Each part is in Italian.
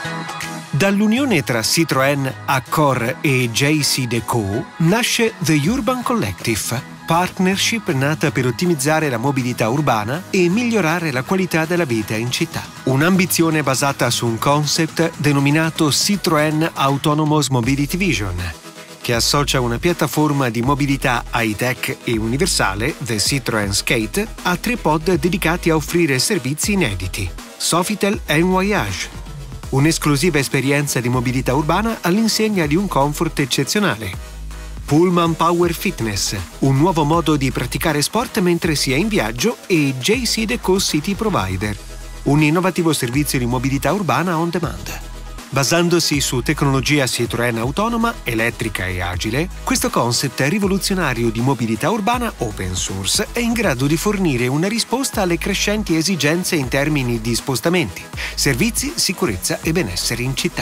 Dall'unione tra Citroën, Accor e JCDecaux nasce The Urban Collective, partnership nata per ottimizzare la mobilità urbana e migliorare la qualità della vita in città. Un'ambizione basata su un concept denominato Citroën Autonomous Mobility Vision, che associa una piattaforma di mobilità high-tech e universale, The Citroën Skate, a 3 pod dedicati a offrire servizi inediti: Sofitel Voyage, un'esclusiva esperienza di mobilità urbana all'insegna di un comfort eccezionale; Pullman Power Fitness, un nuovo modo di praticare sport mentre si è in viaggio; e JCDecaux City Provider, un innovativo servizio di mobilità urbana on demand. Basandosi su tecnologia Citroën autonoma, elettrica e agile, questo concept rivoluzionario di mobilità urbana open source è in grado di fornire una risposta alle crescenti esigenze in termini di spostamenti, servizi, sicurezza e benessere in città.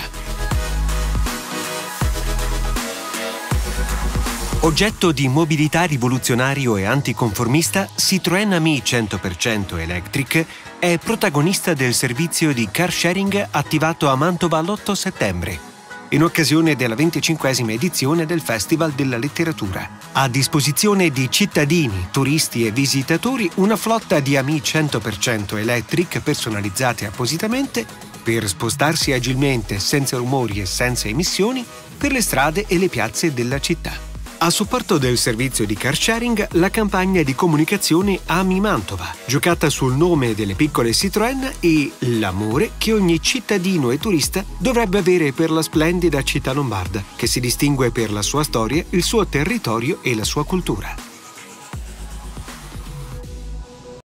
Oggetto di mobilità rivoluzionario e anticonformista, Citroën Ami 100% Electric è protagonista del servizio di car sharing attivato a Mantova l'8 settembre, in occasione della 25esima edizione del Festival della Letteratura. A disposizione di cittadini, turisti e visitatori una flotta di Ami 100% Electric personalizzate appositamente per spostarsi agilmente, senza rumori e senza emissioni, per le strade e le piazze della città. A supporto del servizio di car sharing, la campagna di comunicazione Ami Mantova, giocata sul nome delle piccole Citroën e l'amore che ogni cittadino e turista dovrebbe avere per la splendida città lombarda, che si distingue per la sua storia, il suo territorio e la sua cultura.